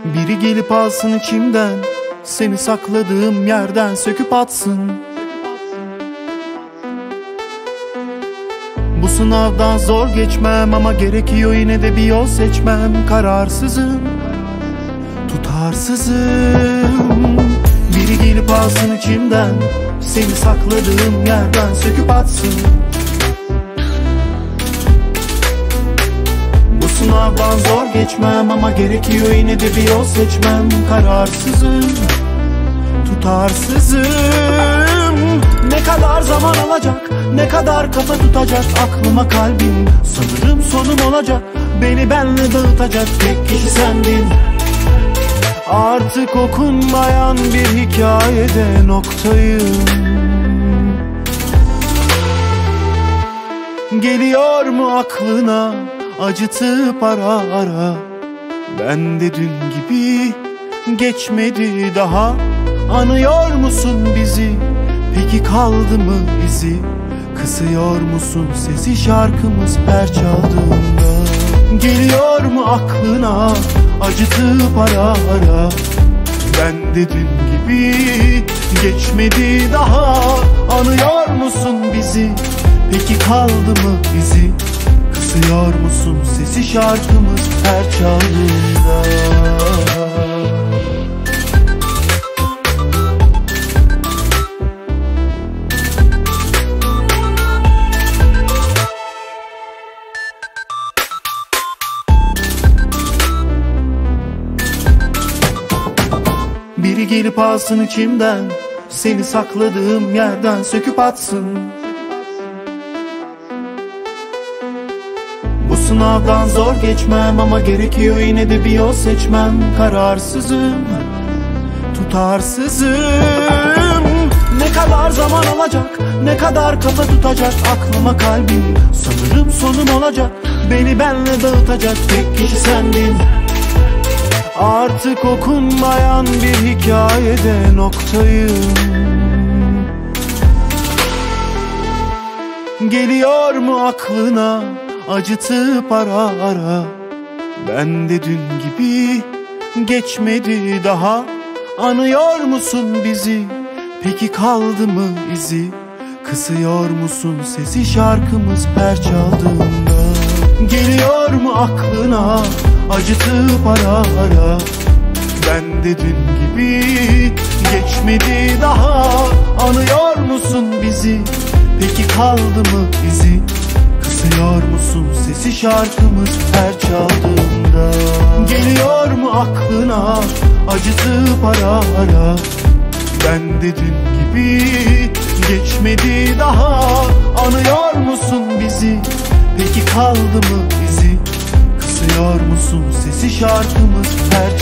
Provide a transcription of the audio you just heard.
Biri gelip alsın içimden, seni sakladığım yerden söküp atsın. Bu sınavdan zor geçmem ama gerekiyor yine de bir yol seçmem. Kararsızım, tutarsızım. Biri gelip alsın içimden, seni sakladığım yerden söküp atsın. Bu sınavdan zor geçmem ama gerekiyor yine de bir yol seçmem. Kararsızım, tutarsızım. Ne kadar zaman alacak, ne kadar kafa tutacak aklıma kalbim. Sanırım sonum olacak, beni benle dağıtacak tek kişi sendin. Artık okunmayan bir hikayede noktayım. Geliyor mu aklına acıtıp ara ara? Ben de dün gibi geçmedi daha. Anıyor musun bizi? Peki kaldı mı izi? Kısıyor musun sesi şarkımız her çaldığında? Geliyor mu aklına acıtıp ara ara? Ben de dün gibi geçmedi daha. Anıyor musun bizi? Peki kaldı mı izi? Kısıyor musun sesi şarkımız her çaldığında? Biri gelip alsın içimden, seni sakladığım yerden söküp atsın. Bu sınavdan zor geçmem ama gerekiyor yine de bir yol seçmem. Kararsızım, tutarsızım. Ne kadar zaman alacak, ne kadar kafa tutacak aklıma kalbim. Sanırım sonum olacak, beni benle dağıtacak tek kişi sendin. Artık okunmayan bir hikayede noktayım. Geliyor mu aklına acıtıp ara ara? Ben de dün gibi geçmedi daha. Anıyor musun bizi? Peki kaldı mı izi? Kısıyor musun sesi şarkımız her çaldığında? Geliyor mu aklına acıtıp ara ara? Ben de dün gibi geçmedi daha. Anıyor musun bizi? Peki kaldı mı izi? Kısıyor musun sesi şarkımız her çaldığında? Geliyor mu aklına acıtıp ara ara? Ben de dün gibi geçmedi daha. Anıyor musun bizi? Peki kaldı mı izi? Kısıyor musun sesi şarkımız her